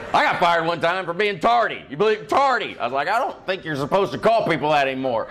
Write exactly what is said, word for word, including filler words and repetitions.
I got fired one time for being tardy. You believe tardy? I was like, I don't think you're supposed to call people that anymore.